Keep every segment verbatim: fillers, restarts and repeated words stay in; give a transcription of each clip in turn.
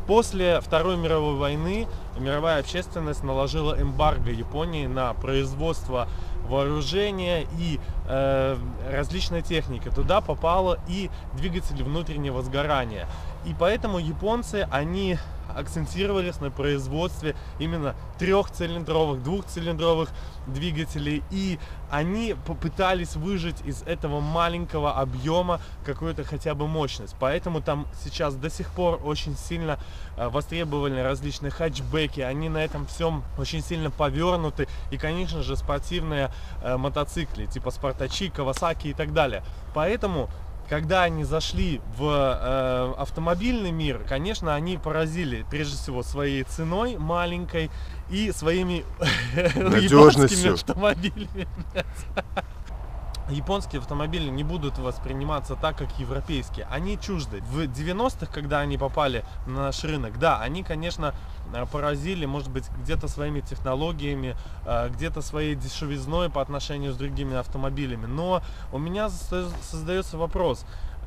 После Второй мировой войны мировая общественность наложила эмбарго Японии на производство вооружения и э, различной техники. Туда попало и двигатели внутреннего сгорания. И поэтому японцы, они акцентировались на производстве именно трехцилиндровых, двухцилиндровых двигателей, и они попытались выжать из этого маленького объема какую-то хотя бы мощность. Поэтому там сейчас до сих пор очень сильно востребованы различные хэтчбеки, они на этом всем очень сильно повернуты, и, конечно же, спортивные э, мотоциклы типа Спартачи, Кавасаки и так далее. Поэтому когда они зашли в э, автомобильный мир, конечно, они поразили прежде всего своей ценой маленькой и своими японскими автомобилями. Японские автомобили не будут восприниматься так, как европейские. Они чужды. В девяностых, когда они попали на наш рынок, да, они, конечно, поразили, может быть, где-то своими технологиями, где-то своей дешевизной по отношению с другими автомобилями. Но у меня создается вопрос,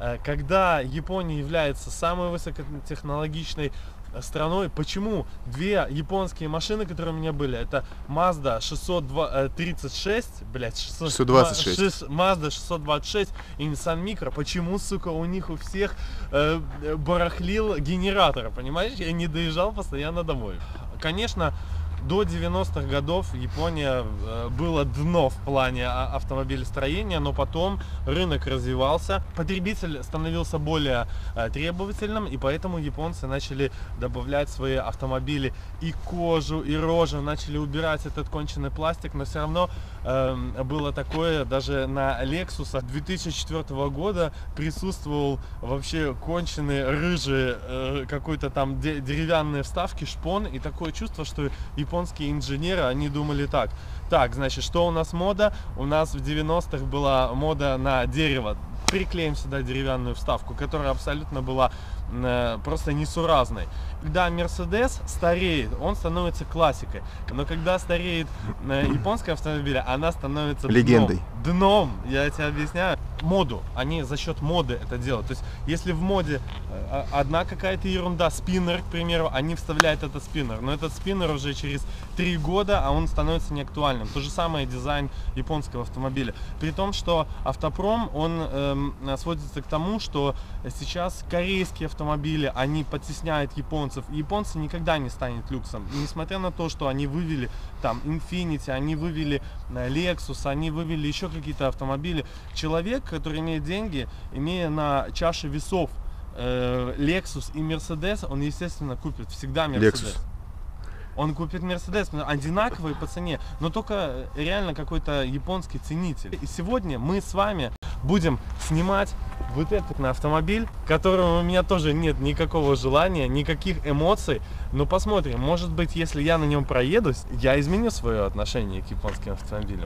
когда Япония является самой высокотехнологичной страной, почему две японские машины, которые у меня были, это Mazda шестьсот тридцать шесть, блять, шестьсот двадцать шесть, Mazda шестьсот двадцать шесть и Nissan Micra, почему, сука, у них у всех э, барахлил генератор, понимаешь? Я не доезжал постоянно домой. Конечно, до девяностых годов Япония э, было дно в плане автомобилестроения, но потом рынок развивался, потребитель становился более э, требовательным, и поэтому японцы начали добавлять в свои автомобили и кожу, и рожу, начали убирать этот конченый пластик, но все равно э, было такое, даже на Lexus две тысячи четвёртого года присутствовал вообще конченый рыжий э, какой-то там деревянные вставки, шпон, и такое чувство, что японские инженеры, они думали так, так, значит, что у нас мода? У нас в девяностых была мода на дерево. Приклеим сюда деревянную вставку, которая абсолютно была э, просто несуразной. Когда Mercedes стареет, он становится классикой. Но когда стареет э, японская автомобиль, она становится легендой. Дном. Дном, я тебе объясняю. Моду, они за счет моды это делают. То есть, если в моде э, одна какая-то ерунда, спиннер, к примеру, они вставляют этот спиннер. Но этот спиннер уже через три года, а он становится неактуальным. То же самое дизайн японского автомобиля. При том, что автопром, он э, сводится к тому, что сейчас корейские автомобили, они подтесняют японцев. Японцы никогда не станет люксом. И несмотря на то, что они вывели там Infiniti, они вывели Lexus, они вывели еще какие-то автомобили. Человек, который имеет деньги, имея на чаше весов э, Lexus и Mercedes, он, естественно, купит всегда Mercedes. Lexus. Он купит Mercedes, одинаковые по цене, но только реально какой-то японский ценитель. И сегодня мы с вами будем снимать вот этот на автомобиль, которого у меня тоже нет никакого желания, никаких эмоций. Но посмотрим, может быть, если я на нем проедусь, я изменю свое отношение к японским автомобилям.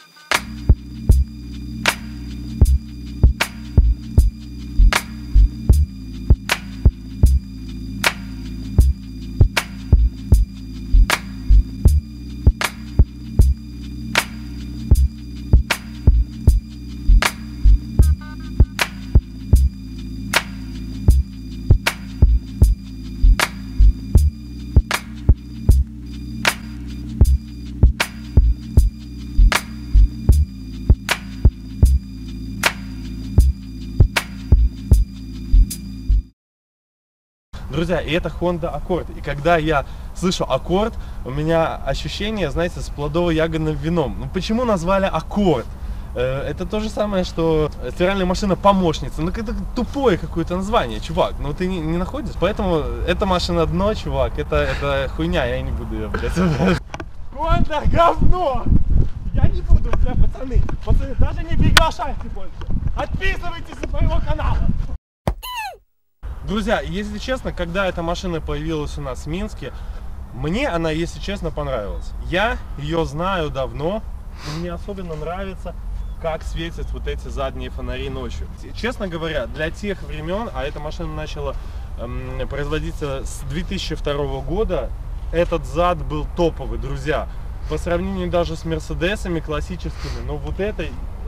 Друзья, и это Honda Accord. И когда я слышу Accord, у меня ощущение, знаете, с плодово-ягодным вином. Ну, почему назвали Accord? Это то же самое, что стиральная машина-помощница. Ну, это тупое какое-то название, чувак. Ну, ты не, не находишь? Поэтому эта машина дно, чувак. Это, это хуйня, я не буду ее, блядь. Honda говно! Я не буду, бля, пацаны. Пацаны, даже не приглашайте больше. Отписывайтесь с моего канала. Друзья, если честно, когда эта машина появилась у нас в Минске, мне она, если честно, понравилась. Я ее знаю давно, и мне особенно нравится, как светят вот эти задние фонари ночью. Честно говоря, для тех времен, а эта машина начала эм, производиться с две тысячи второго года, этот зад был топовый, друзья. По сравнению даже с мерседесами классическими, но вот это,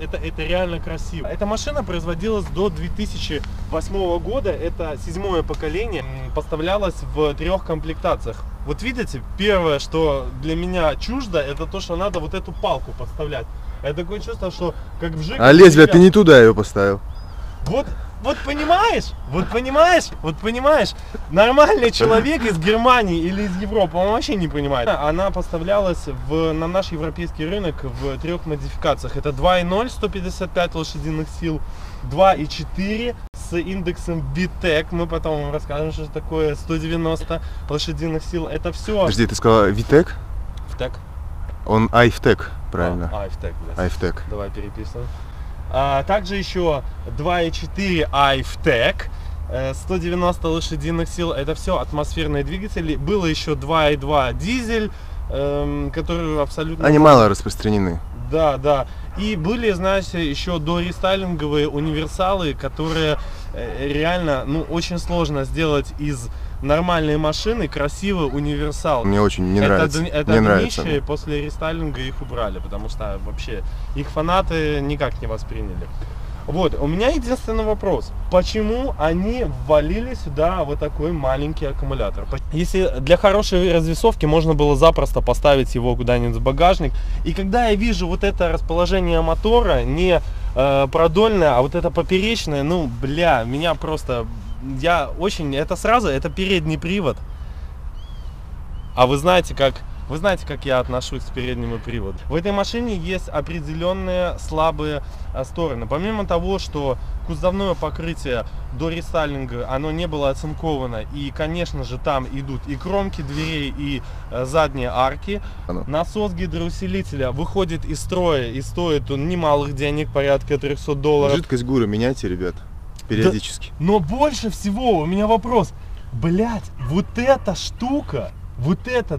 это, это реально красиво. Эта машина производилась до две тысячи восьмого года, это седьмое поколение, поставлялась в трех комплектациях. Вот видите, первое, что для меня чуждо, это то, что надо вот эту палку подставлять. Это такое чувство, что как в Жиге. А лезвие ты не туда ее поставил. Вот, вот понимаешь, вот понимаешь, вот понимаешь, нормальный человек из Германии или из Европы, он вообще не понимает. Она поставлялась в, на наш европейский рынок в трех модификациях. Это два и ноль, сто пятьдесят пять лошадиных сил, два и четыре с индексом ви тек, мы потом вам расскажем, что такое сто девяносто лошадиных сил. Это все. Подожди, ты сказала ви тек? ви тек. Он ай эф тек, правильно? А, ай эф тек, да. ай эф тек. Давай переписываем. А, также еще два и четыре ай эф тек, сто девяносто лошадиных сил, это все атмосферные двигатели. Было еще два и два дизель, эм, которые абсолютно... Они мало распространены. Да, да. И были, знаете, еще дорестайлинговые универсалы, которые э, реально, ну, очень сложно сделать из нормальной машины красивый универсал. Мне очень не нравится. Это, это не нравится. нравится. После рестайлинга их убрали, потому что вообще их фанаты никак не восприняли. Вот, у меня единственный вопрос. Почему они ввалили сюда вот такой маленький аккумулятор? Если для хорошей развесовки можно было запросто поставить его куда-нибудь в багажник. И когда я вижу вот это расположение мотора, не э, продольное, а вот это поперечное, ну, бля, меня просто... Я очень... Это сразу, это передний привод. А вы знаете, как... Вы знаете, как я отношусь к переднему приводу. В этой машине есть определенные слабые стороны. Помимо того, что кузовное покрытие до рестайлинга, оно не было оцинковано. И, конечно же, там идут и кромки дверей, и задние арки. Оно. Насос гидроусилителя выходит из строя, и стоит он немалых денег, порядка трёхсот долларов. Жидкость ГУРа меняйте, ребят, периодически. Да, но больше всего у меня вопрос. Блять, вот эта штука, вот этот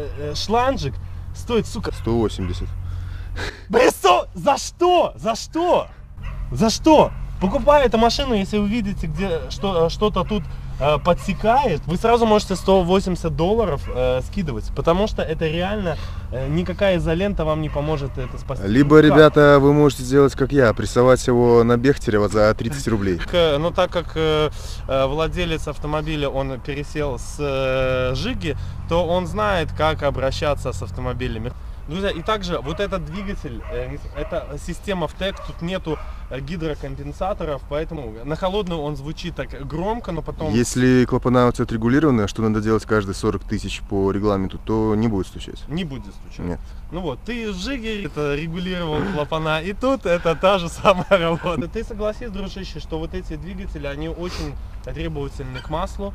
шланжик стоит, сука, сто восемьдесят. Блин, за что? За что? За что? Покупая эту машину, если вы видите, где что, что-то тут э, подсекает, вы сразу можете сто восемьдесят долларов э, скидывать, потому что это реально э, никакая изолента вам не поможет это спасти. Либо, ну, ребята, вы можете сделать как я, прессовать его на Бехтерева за тридцать рублей. Но так как э, владелец автомобиля, он пересел с э, Жиги, то он знает, как обращаться с автомобилями. Друзья, и также вот этот двигатель, это система ВТЭК, тут нету гидрокомпенсаторов, поэтому на холодную он звучит так громко, но потом... Если клапана отрегулированы, что надо делать каждые сорок тысяч по регламенту, то не будет стучать. Не будет стучать? Нет. Ну вот, ты в Жиге это регулировал клапана, и тут это та же самая работа. Ты согласись, дружище, что вот эти двигатели, они очень требовательны к маслу.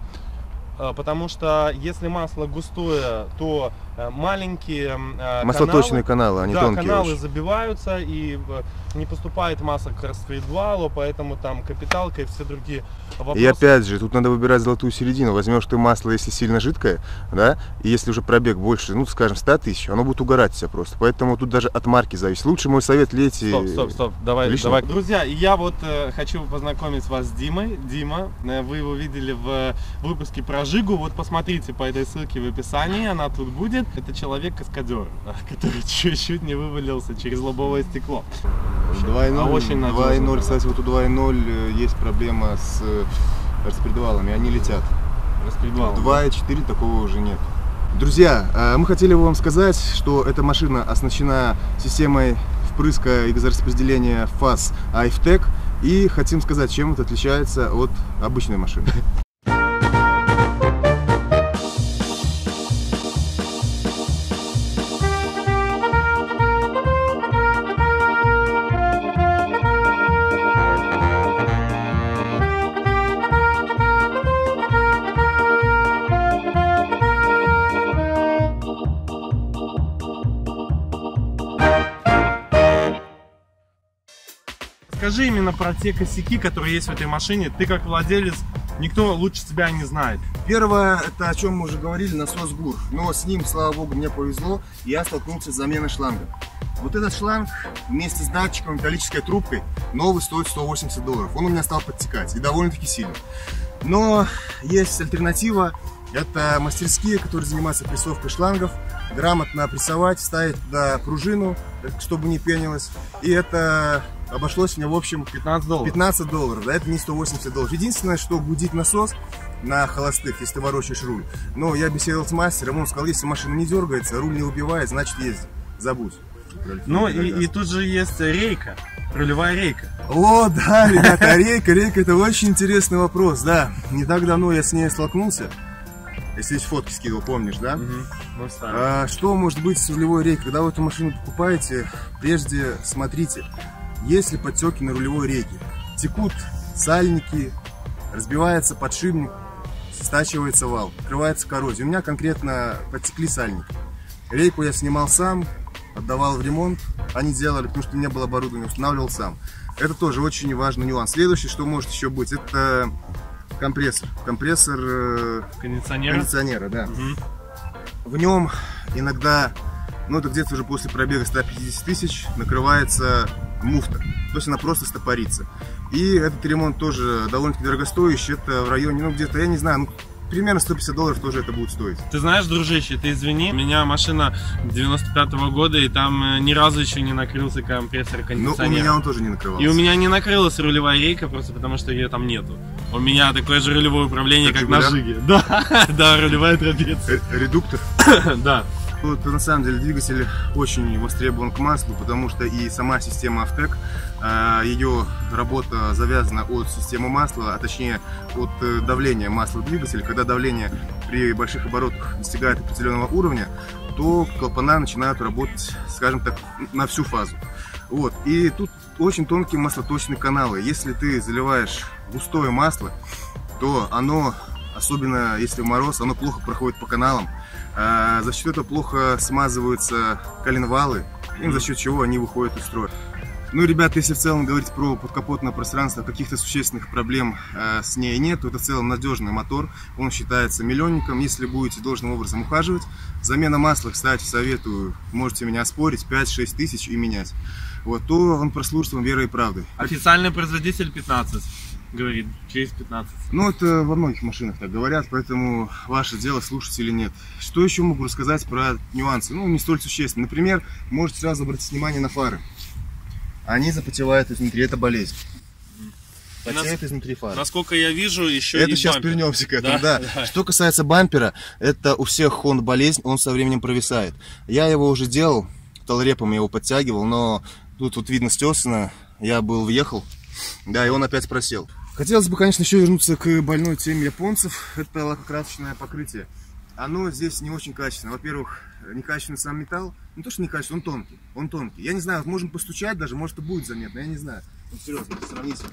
Потому что если масло густое, то маленькие маслоточные каналы, они да, тонкие каналы очень. Забиваются и не поступает масло к распредвалу, поэтому там капиталка и все другие вопросы. И опять же, тут надо выбирать золотую середину. Возьмешь ты масло, если сильно жидкое, да, и если уже пробег больше, ну, скажем, ста тысяч, оно будет угорать себя просто. Поэтому тут даже от марки зависит. Лучше мой совет лейте. Стоп, стоп, стоп, давай, лишним. давай. Друзья, я вот э, хочу познакомить вас с Димой. Дима, э, вы его видели в выпуске про Жигу. Вот посмотрите по этой ссылке в описании, она тут будет. Это человек-каскадер, который чуть-чуть не вывалился через лобовое стекло. два и ноль, очень два и ноль, кстати, вот у два и ноль есть проблема с распредвалами, они летят. Распредвал. два и четыре такого уже нет. Друзья, мы хотели вам сказать, что эта машина оснащена системой впрыска и газораспределения ФАС ай эф тек, и хотим сказать, чем это отличается от обычной машины. Скажи именно про те косяки, которые есть в этой машине. Ты как владелец, никто лучше тебя не знает. Первое, это о чем мы уже говорили, насос ГУР. Но с ним, слава богу, мне повезло, я столкнулся с заменой шланга. Вот этот шланг вместе с датчиком, металлической трубкой, новый стоит сто восемьдесят долларов. Он у меня стал подтекать, и довольно-таки сильно. Но есть альтернатива, Это мастерские, которые занимаются прессовкой шлангов, грамотно прессовать, ставить туда пружину, чтобы не пенилось. И это обошлось мне в общем пятнадцать долларов. пятнадцать долларов, да, это не сто восемьдесят долларов. Единственное, что гудит насос на холостых, если ты ворочаешь руль. Но я беседовал с мастером, он сказал, если машина не дергается, руль не убивает, значит езди, забудь. Ну и, и тут же есть рейка, рулевая рейка. О, да, ребята, рейка, рейка, это очень интересный вопрос, да. Не так давно я с ней столкнулся. Если эти фотки скидывал, помнишь, да? Угу. А, что может быть с рулевой рейкой? Когда вы эту машину покупаете, прежде смотрите, есть ли подтеки на рулевой рейке. Текут сальники, разбивается подшипник, стачивается вал, открывается коррозия. У меня конкретно подтекли сальники. Рейку я снимал сам, отдавал в ремонт. Они делали, потому что не было оборудования, устанавливал сам. Это тоже очень важный нюанс. Следующее, что может еще быть, это компрессор. Компрессор э, кондиционера. кондиционера, да. Угу. В нем иногда, ну это где-то уже после пробега ста пятидесяти тысяч, накрывается муфта. То есть она просто стопорится. И этот ремонт тоже довольно-таки дорогостоящий. Это в районе, ну где-то, я не знаю, ну, примерно сто пятьдесят долларов тоже это будет стоить. Ты знаешь, дружище, ты извини, у меня машина девяносто пятого года, и там ни разу еще не накрылся компрессор кондиционера. Ну, у меня он тоже не накрывался. И у меня не накрылась рулевая рейка, просто потому что ее там нету. У меня такое же рулевое управление, как, как на Жиге. Да, да, рулевая трапеция. Редуктор? Да. Вот, на самом деле двигатель очень востребован к маслу, потому что и сама система Автек, ее работа завязана от системы масла, а точнее от давления масла в двигателе. Когда давление при больших оборотах достигает определенного уровня, то клапана начинают работать, скажем так, на всю фазу. Вот. И тут очень тонкие маслоточные каналы. Если ты заливаешь густое масло, то оно, особенно если в мороз, оно плохо проходит по каналам. А за счет этого плохо смазываются коленвалы, и за счет чего они выходят из строя. Ну, ребята, если в целом говорить про подкапотное пространство, каких-то существенных проблем э, с ней нет, то это в целом надежный мотор, он считается миллионником, если будете должным образом ухаживать. Замена масла, кстати, советую, можете меня оспорить, пять-шесть тысяч и менять. Вот, то он прослужит вам верой и правдой. Официальный производитель пятнадцать. Говорит, через пятнадцать. Ну, это во многих машинах так говорят, поэтому ваше дело, слушать или нет. Что еще могу рассказать про нюансы? Ну, не столь существенно. Например, можете сразу обратить внимание на фары. Они запотевают изнутри, это болезнь. Потеет Нас... изнутри фары. Насколько я вижу, еще это и сейчас бампер. Вернемся к этому, да? Да? Да. Что касается бампера, это у всех Honda болезнь, он со временем провисает. Я его уже делал, талрепом я его подтягивал, но тут вот видно стесано, я был въехал, да, и он опять просел. Хотелось бы, конечно, еще вернуться к больной теме японцев. Это лакокрасочное покрытие. Оно здесь не очень качественное. Во-первых, некачественный сам металл. Не то, что некачественный, он тонкий. Он тонкий. Я не знаю, можем постучать даже, может, это будет заметно. Я не знаю. Вот серьезно, сравните.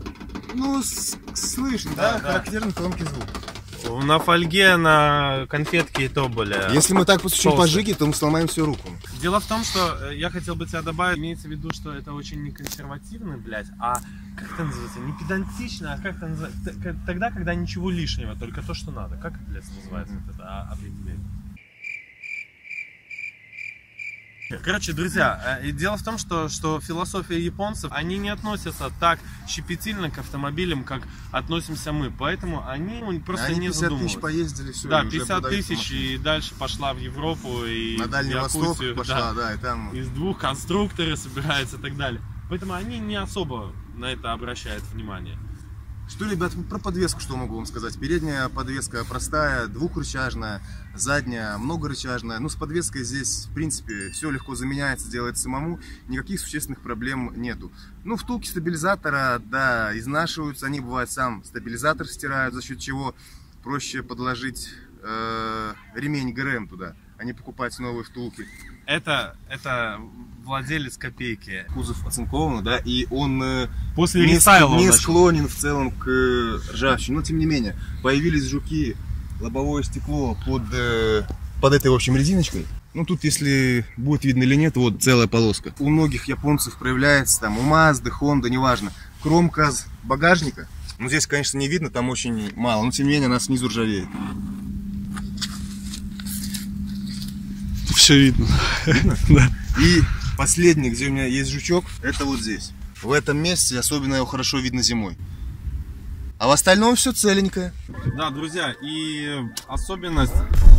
Ну, слышно, да? да? Характерный тонкий звук. На фольге, на конфетке и то более. Если мы так постучим по жиге, то мы сломаем всю руку. Дело в том, что я хотел бы тебя добавить, имеется в виду, что это очень не консервативно, блядь, а как это называется, не педантично, а как это называется, тогда, когда ничего лишнего, только то, что надо. Как, блядь, называется вот это определение? Короче, друзья, дело в том, что, что философия японцев, они не относятся так щепетильно к автомобилям, как относимся мы, поэтому они просто они не пятьдесят задумываются. Тысяч поездили, все, да, пятьдесят тысяч и дальше пошла в Европу и на Дальний Восток пошла, да, да, и там из двух конструкторы собираются и так далее. Поэтому они не особо на это обращают внимание. Что, ребят, про подвеску что могу вам сказать? Передняя подвеска простая, двухрычажная, задняя многорычажная. Ну, с подвеской здесь, в принципе, все легко заменяется, делается самому. Никаких существенных проблем нету. Ну, втулки стабилизатора, да, изнашиваются. Они, бывает, сам стабилизатор стирают, за счет чего проще подложить э, ремень ГРМ туда, а не покупать новые втулки. Это, это владелец копейки. Кузов оцинкован, да, и он после не, рестайла не склонен в целом к ржавчине. Но, тем не менее, появились жуки, лобовое стекло под, под этой, в общем, резиночкой. Ну, тут, если будет видно или нет, вот целая полоска. У многих японцев проявляется, там, у Mazda, Honda, неважно, кромка багажника. Ну, здесь, конечно, не видно, там очень мало, но, тем не менее, она снизу ржавеет. Все видно. Видно? Да. И последний, где у меня есть жучок, это вот здесь. В этом месте особенно его хорошо видно зимой. А в остальном все целенькое. Да, друзья, и особенность,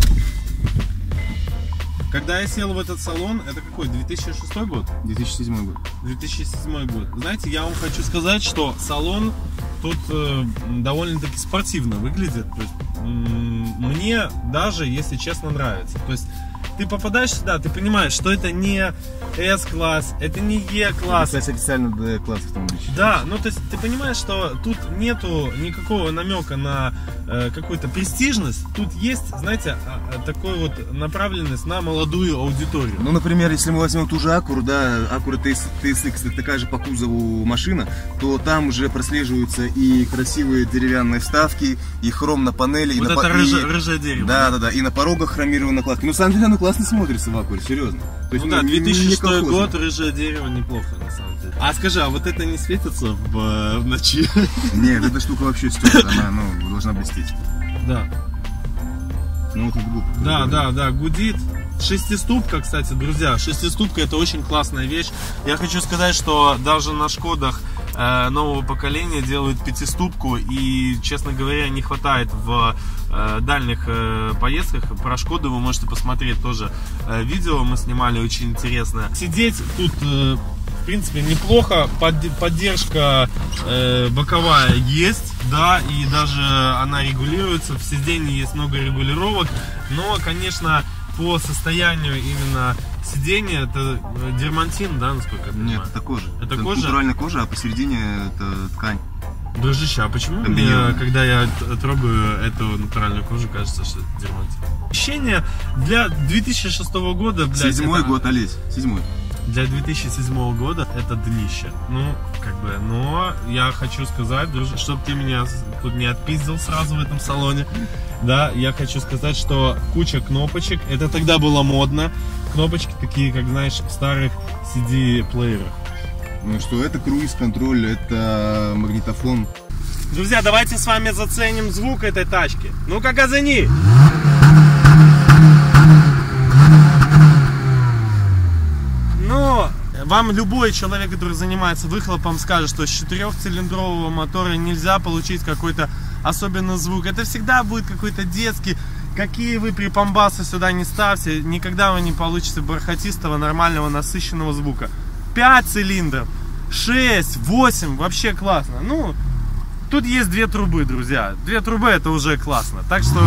когда я сел в этот салон, это какой, две тысячи шестой год? две тысячи седьмой год. две тысячи седьмой год. Знаете, я вам хочу сказать, что салон тут э, довольно-таки спортивно выглядит. То есть, мне даже, если честно, нравится. То есть ты попадаешь сюда, ты понимаешь, что это не S-класс, это не E-класс. Это, кстати, официально D-класс автомобиль. Да, ну то есть ты понимаешь, что тут нету никакого намека на э, какую-то престижность. Тут есть, знаете, такой вот направленность на молодую аудиторию. Ну, например, если мы возьмем ту же Acura, да, Acura ти эс икс, это такая же по кузову машина, то там уже прослеживаются и красивые деревянные вставки, и хром на панели. Вот и это на, рыжее, и, рыжее дерево. Да, да, да, и на порогах хромированные накладки. Ну, на самом деле, оно классно смотрится в Acura, серьезно. То есть, ну, ну да, две тысячи шестой год, рыжее дерево неплохо, на самом деле. А скажи, а вот это не светится в, в ночи? Нет, эта штука вообще стоит, она ну, должна блестеть. Да. Ну, вот глупо. Да, да, да, гудит. Шестиступка, кстати, друзья, шестиступка это очень классная вещь. Я хочу сказать, что даже на Шкодах э, нового поколения делают пятиступку, и, честно говоря, не хватает в э, дальних э, поездках. Про Шкоду вы можете посмотреть тоже э, видео, мы снимали очень интересное. Сидеть тут, э, в принципе, неплохо, Под, поддержка э, боковая есть, да, и даже она регулируется, в сиденье есть много регулировок, но, конечно, по состоянию именно сиденья это дермантин, да, насколько я понимаю? Нет, это кожа. Это, это кожа? Натуральная кожа, а посередине это ткань. Дружище, а почему это мне, белое. когда я трогаю эту натуральную кожу, кажется, что это дермантин? Ощущение для две тысячи шестого года, блядь, Седьмой это... год, Олесь, седьмой. Для две тысячи седьмого года это днище. Ну, как бы, но я хочу сказать, дружище, чтобы ты меня тут не отпиздил сразу в этом салоне. Да, я хочу сказать, что куча кнопочек, это тогда было модно. Кнопочки такие, как, знаешь, в старых си ди-плеерах. Ну что, это круиз-контроль, это магнитофон. Друзья, давайте с вами заценим звук этой тачки. Ну-ка, газани! Ну, вам любой человек, который занимается выхлопом, скажет, что с четырехцилиндрового мотора нельзя получить какой-то особенный звук. Это всегда будет какой-то детский. Какие вы припомбасы сюда не ставьте, никогда вы не получите бархатистого, нормального, насыщенного звука. пять цилиндров, шесть, восемь, вообще классно. Ну, тут есть две трубы, друзья. Две трубы это уже классно. Так что...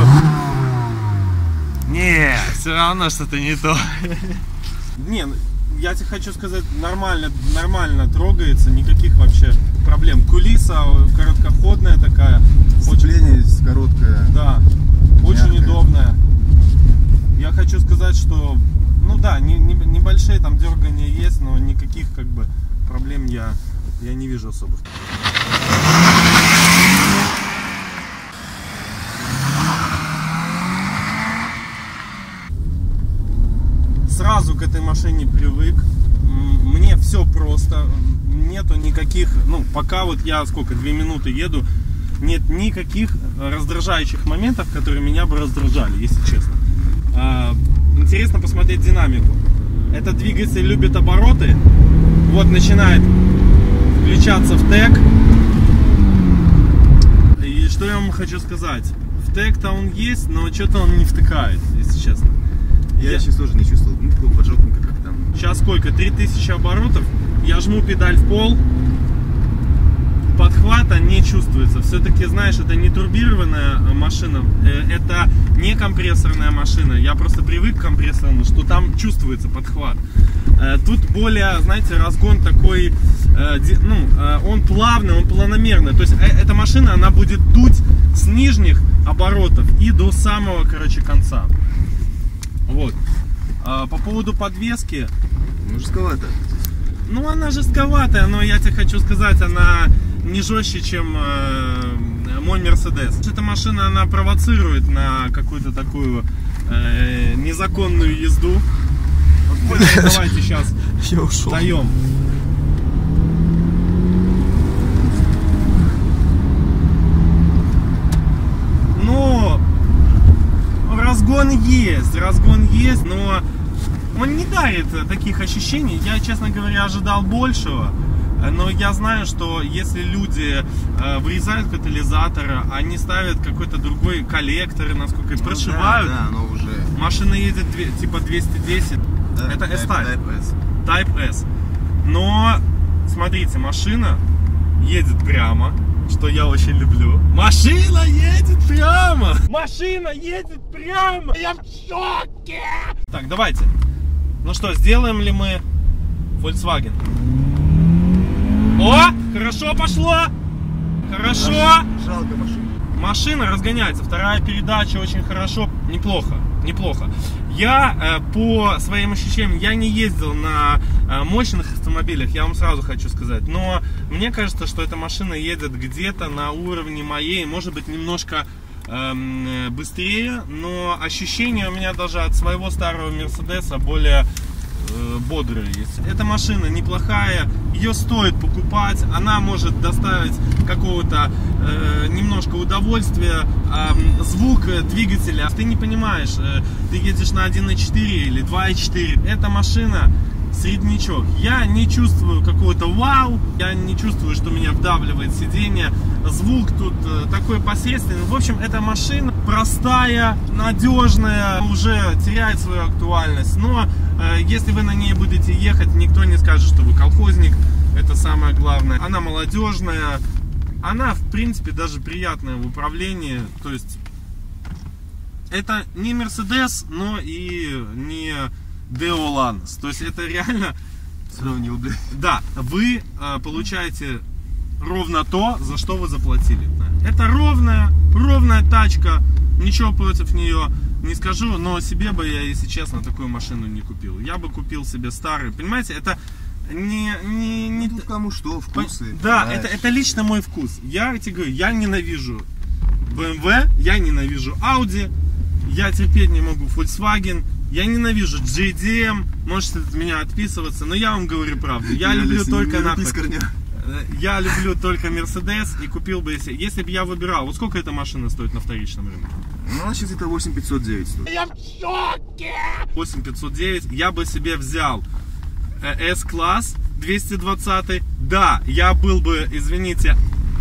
Не, все равно что-то не то. Не, я тебе хочу сказать, нормально, нормально трогается, никаких вообще проблем. Кулиса короткоходная такая. Сцепление очень короткое. Да, очень мягкое. Удобная. Я хочу сказать, что, ну да, не, не, небольшие там дергания есть, но никаких как бы проблем я, я не вижу особых. Сразу к этой машине привык. Мне все просто. Нету никаких, ну, пока вот я сколько, две минуты еду, нет никаких раздражающих моментов, которые меня бы раздражали, если честно. А, интересно посмотреть динамику. Этот двигатель любит обороты. Вот начинает включаться в тег. И что я вам хочу сказать? В тег-то он есть, но что-то он не втыкает, если честно. Я, я сейчас тоже не чувствовал, ну, такого поджопника, как там. Сейчас сколько? три тысячи оборотов. Я жму педаль в пол. Подхвата не чувствуется. Все-таки, знаешь, это не турбированная машина. Это не компрессорная машина. Я просто привык к компрессорному, что там чувствуется подхват. Тут более, знаете, разгон такой, ну, он плавный, он планомерный. То есть эта машина, она будет дуть с нижних оборотов и до самого, короче, конца. Вот. А по поводу подвески. Ну, жестковато. Ну, она жестковатая, но я тебе хочу сказать, она не жестче, чем э, мой Мерседес. Эта машина, она провоцирует на какую-то такую э, незаконную езду. Вот, давайте сейчас даем. Ну, разгон есть, разгон есть, но он не дарит таких ощущений. Я, честно говоря, ожидал большего. Но я знаю, что если люди э, вырезают катализатор, они ставят какой-то другой коллектор, насколько и прошивают. Да, да, но уже. Машина едет типа двести десять. Да, это S-Type. Type S. Type S. Но, смотрите, машина едет прямо, что я очень люблю. Машина едет прямо! Машина едет прямо! Я в шоке! Так, давайте. Ну что, сделаем ли мы Volkswagen? О, хорошо пошло! Хорошо! Жалко машину. Машина разгоняется, вторая передача очень хорошо, неплохо, неплохо. Я э, по своим ощущениям, я не ездил на э, мощных автомобилях, я вам сразу хочу сказать, но мне кажется, что эта машина едет где-то на уровне моей, может быть немножко э, быстрее, но ощущения у меня даже от своего старого Мерседеса более бодрые есть. Эта машина неплохая, ее стоит покупать, она может доставить какого-то э, немножко удовольствия, э, звук двигателя, ты не понимаешь, э, ты едешь на один и четыре или два и четыре, эта машина среднячок. Я не чувствую какого-то вау, я не чувствую, что меня вдавливает сиденье, звук тут э, такой посредственный. В общем, эта машина простая, надежная, уже теряет свою актуальность, но э, если вы на ней будете ехать, никто не скажет, что вы колхозник, это самое главное. Она молодежная, она в принципе даже приятная в управлении, то есть это не Mercedes, но и не Деоланс. То есть это реально Сравнил, блядь. Да, вы э, получаете ровно то, за что вы заплатили. Это ровная, ровная тачка, ничего против нее не скажу, но себе бы я, если честно, такую машину не купил. Я бы купил себе старый, понимаете, это не... не, не... Ну, кому что, вкусы. Да, это, это лично мой вкус. Я тебе говорю, я ненавижу бэ эм вэ, я ненавижу Audi, я терпеть не могу Volkswagen, я ненавижу джей ди эм, можете от меня отписываться, но я вам говорю правду. Я, я люблю только нахуй. Я люблю только Mercedes и купил бы, если, если бы я выбирал. Вот сколько эта машина стоит на вторичном рынке? Ну, она сейчас это восемь пятьсот девять стоит. Я в шоке! восемь пятьсот девять, я бы себе взял S-класс двести двадцать. Да, я был бы, извините,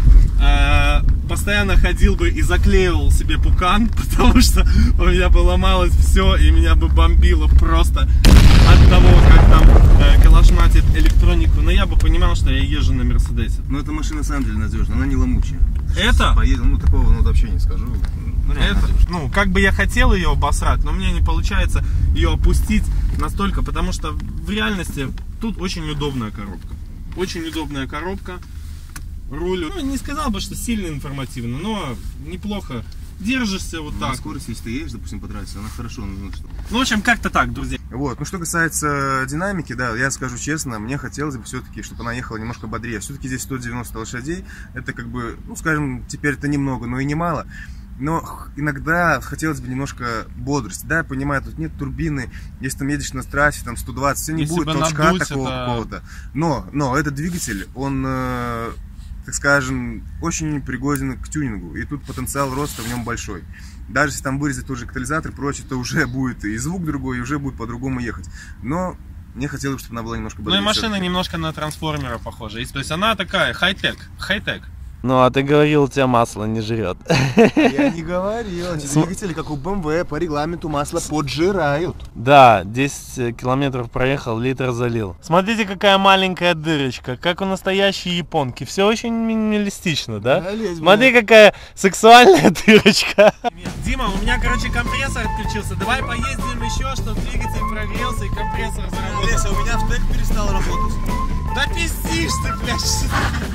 э, постоянно ходил бы и заклеивал себе пукан, потому что у меня бы ломалось все и меня бы бомбило просто от того, как там э, калашматит электронику. Но я бы понимал, что я езжу на Мерседесе. Но эта машина на самом деле надежная, она не ломучая. Это? Поеду, ну такого ну, вообще не скажу. Ну, это, ну, как бы я хотел ее обосрать, но мне не получается ее опустить настолько, потому что в реальности тут очень удобная коробка. Очень удобная коробка. Руль, ну, не сказал бы, что сильно информативно, но неплохо держишься вот так. На скорости, если ты едешь, допустим, по трассе, она хорошо. Ну, что... ну, в общем, как-то так, друзья. Вот, ну, что касается динамики, да, я скажу честно, мне хотелось бы все-таки, чтобы она ехала немножко бодрее. Все-таки здесь сто девяносто лошадей, это как бы, ну, скажем, теперь это немного, но и немало. Но иногда хотелось бы немножко бодрости. Да, я понимаю, тут нет турбины. Если там едешь на трассе, там сто двадцать, все не если будет толчка надуть, такого это... какого-то. Но, но этот двигатель, он, э, так скажем, очень пригоден к тюнингу. И тут потенциал роста в нем большой. Даже если там вырезать тот же катализатор и прочее, то уже будет и звук другой, и уже будет по-другому ехать. Но мне хотелось бы, чтобы она была немножко бодрее. Ну и машина немножко на трансформера похожа. То есть она такая хай-тек, хай-тек. Ну, а ты говорил, у тебя масло не жрет. Я не говорил. Двигатели, как у бэ эм вэ, по регламенту масло поджирают. Да, десять километров проехал, литр залил. Смотрите, какая маленькая дырочка, как у настоящей японки. Все очень минималистично, да? Смотри, какая сексуальная дырочка. Дима, у меня, короче, компрессор отключился. Давай поездим еще, чтобы двигатель прогрелся и компрессор заработал. Леся, у меня в ТЭК перестал работать. Да пиздишь ты, блядь.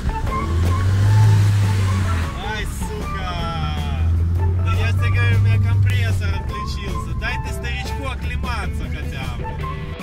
Дай ты старичку оклематься хотя бы.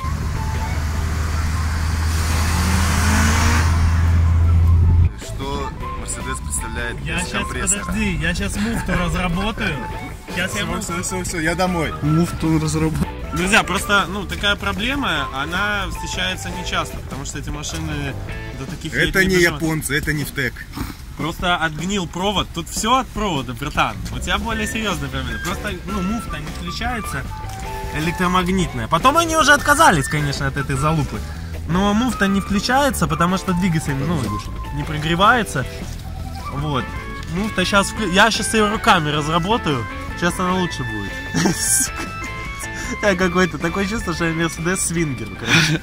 Что Mercedes представляет я без сейчас, компрессора? Подожди, я сейчас муфту разработаю. Сейчас все, я муфту... все, все, все, я домой. Муфту разработаю. Друзья, просто, ну, такая проблема, она встречается нечасто, потому что эти машины до таких... Это не даже... японцы, это не в ТЭК. Просто отгнил провод. Тут все от провода, братан. У тебя более серьезная проблема. Просто, ну, муфта не включается электромагнитная. Потом они уже отказались, конечно, от этой залупы. Но муфта не включается, потому что двигатель, ну, не прогревается. Вот. Муфта сейчас... Вклю... Я сейчас ее руками разработаю. Сейчас она лучше будет. Я какой-то такое чувство, что я Мерседес Свингер, короче.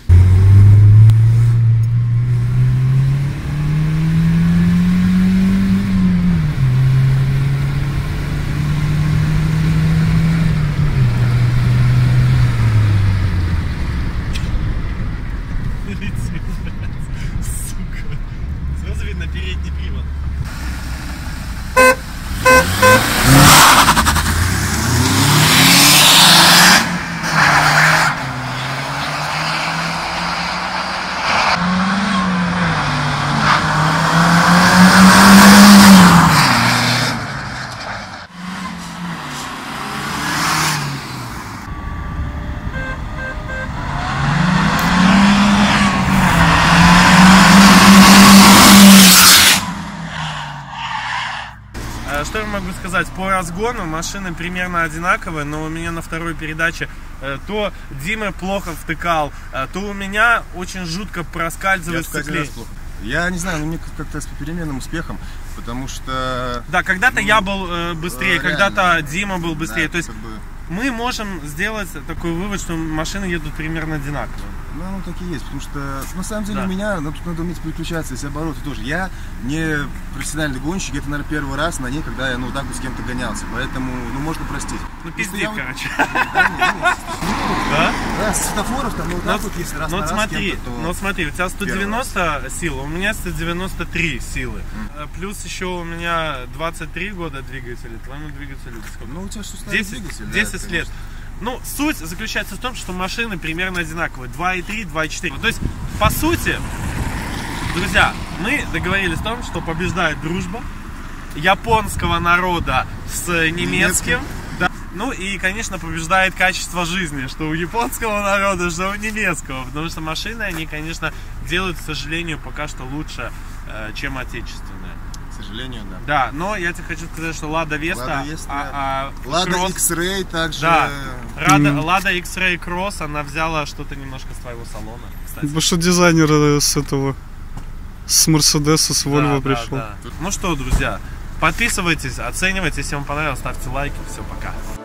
Сука. Сразу видно передний привод. Что я могу сказать? По разгону машины примерно одинаковые, но у меня на второй передаче э, то Дима плохо втыкал, э, то у меня очень жутко проскальзывает сцепление. Я не знаю, но мне как-то с переменным успехом, потому что... Да, когда-то ну, я был э, быстрее, реально, когда-то Дима был быстрее. Да, то есть как бы... мы можем сделать такой вывод, что машины едут примерно одинаково. Ну, ну, так и есть, потому что, на самом деле, да. у меня, ну, тут надо уметь переключаться, если обороты тоже. Я не профессиональный гонщик, это, наверное, первый раз на ней, когда я, ну, так вот с кем-то гонялся, поэтому, ну, можно простить. Ну, пиздец, вот... короче. Да? Да, с светофоров там, ну, вот так вот, если раз на раз с кем-то, то... Ну, смотри, у тебя сто девяносто сил, у меня сто девяносто три силы. Плюс еще у меня двадцать три года двигателя, твоему двигателю сколько? Ну, у тебя что, старый двигатель? десять лет. Ну, суть заключается в том, что машины примерно одинаковые. два и три, два и четыре. То есть, по сути, друзья, мы договорились о том, что побеждает дружба японского народа с немецким. Да. Ну и, конечно, побеждает качество жизни, что у японского народа, что у немецкого. Потому что машины, они, конечно, делают, к сожалению, пока что лучше, чем отечественные. К сожалению, да. Да, но я тебе хочу сказать, что Lada Vesta, Vesta, а, а, Lada Cross, X-Ray также. Да, Lada, Lada X-Ray Cross, она взяла что-то немножко с твоего салона, кстати. Потому что дизайнер с этого, с Мерседеса, с Volvo да, пришел. Да, да. Ну что, друзья, подписывайтесь, оценивайте, если вам понравилось, ставьте лайки, все, пока.